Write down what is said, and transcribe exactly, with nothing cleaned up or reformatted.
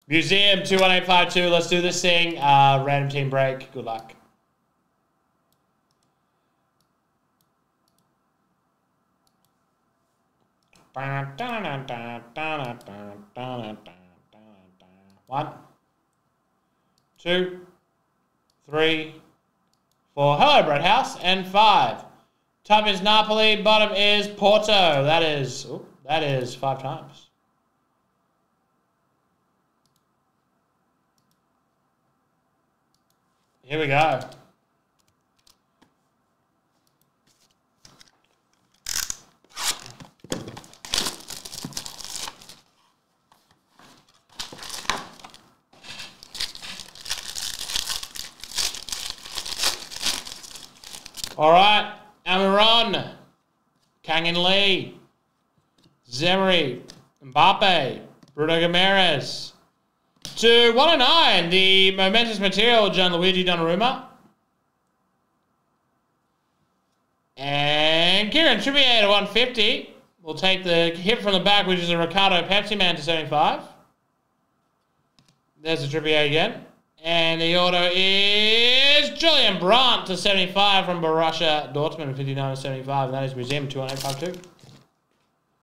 Museum two one eight five two. Let's do this thing. Uh, random team break. Good luck. One, two, three, four. Hello, Brett House. And five. Top is Napoli. Bottom is Porto. That is, ooh, that is five times. Here we go. All right, Almiron, Kang-In Lee, Zemery, Mbappe, Bruno Guimaraes. To one oh nine, the momentous material, Gianluigi Donnarumma. And Kieran Trippier to one fifty. We'll take the hit from the back, which is a Ricardo Pepsi Man to seventy-five. There's the Trippier again. And the auto is Julian Brandt to seventy-five from Borussia Dortmund, fifty-nine to seventy-five. And that is Museum two one eight five two.